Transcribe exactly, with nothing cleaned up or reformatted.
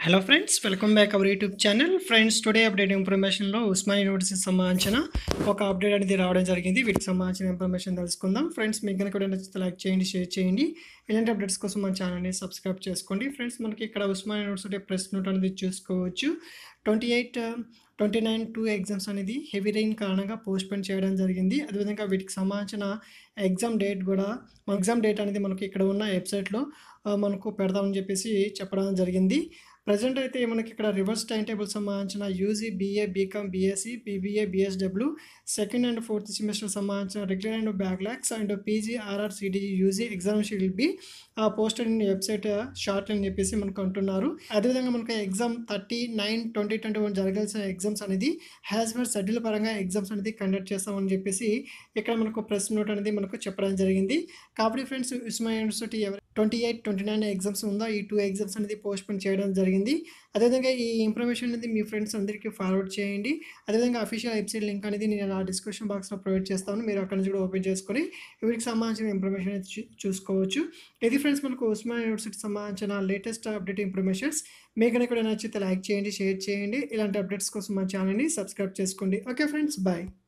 Hello friends, welcome back our YouTube channel. Friends, today update ఇన్ఫర్మేషన్లో ఉస్మానియా యూనివర్సిటీకి సంబంధించిన ఒక అప్డేట్ అనేది రావడం జరిగింది. వీటికి సంబంధించిన ఇన్ఫర్మేషన్ తెలుసుకుందాం. ఫ్రెండ్స్, మీకు కనుక వీడియో నచ్చితే లైక్ చేయండి, షేర్ చేయండి. ఇలాంటి అప్డేట్స్ కోసం మన ఛానల్ని సబ్స్క్రైబ్ చేసుకోండి. ఫ్రెండ్స్, మనకి ఇక్కడ ఉస్మానియా యూనివర్సిటీ ప్రెస్ నోట్ అనేది చూసుకోవచ్చు. Twenty eight twenty nine two exams అనేది హెవీ రెయిన్ కారణంగా పోస్ట్పోన్ చేయడం జరిగింది. అదేవిధంగా వీటికి సంబంధించిన ఎగ్జామ్ డేట్ కూడా ఎగ్జామ్ డేట్ అనేది మనకి ఇక్కడ ఉన్న వెబ్సైట్లో మనకు పెడదామని చెప్పేసి చెప్పడం జరిగింది. ప్రజెంట్ అయితే మనకి ఇక్కడ రివర్స్ టైం టేబుల్ సంబంధించిన UG, BA, BCom, BSc, BBA, BSW second and fourth semester సంబంధించిన regular and backlogs and PG, RR, CDG, UG exams will be posted in website short అని చెప్పేసి మనకు అంటున్నారు. అదేవిధంగా మనకి exam thirty nine twenty twenty one జరగాల్సిన exams అనేది as per schedule పరంగా ఎగ్జామ్స్ అనేది కండక్ట్ చేస్తామని చెప్పేసి ఇక్కడ మనకు ప్రెస్ నోట్ అనేది మనకు చెప్పడం జరిగింది. కాబట్టి friends, Osmania university twenty eight twenty nine exams ఉందో ఈ టూ ఎగ్జామ్స్ అనేది పోస్ట్పోన్ చేయడం జరిగింది. అదేవిధంగా ఈ ఇన్ఫర్మేషన్ అనేది మీ ఫ్రెండ్స్ అందరికీ ఫార్వర్డ్ చేయండి. అదేవిధంగా అఫీషియల్ వెబ్సైట్ లింక్ అనేది నేను నా డిస్క్రిప్షన్ బాక్స్లో ప్రొవైడ్ చేస్తాను. మీరు అక్కడ నుంచి కూడా ఓపెన్ చేసుకొని వీటికి సంబంధించిన ఇన్ఫర్మేషన్ అనేది చూసుకోవచ్చు. ఇది ఫ్రెండ్స్, మనకు ఉస్మానియా యూనివర్సిటీకి సంబంధించిన లేటెస్ట్ అప్డేట్ ఇన్ఫర్మేషన్స్. మీకు కనుక నచ్చితే లైక్ చేయండి, షేర్ చేయండి. ఇలాంటి అప్డేట్స్ కోసం మా ఛానల్ని సబ్స్క్రైబ్ చేసుకోండి. Okay friends, bye.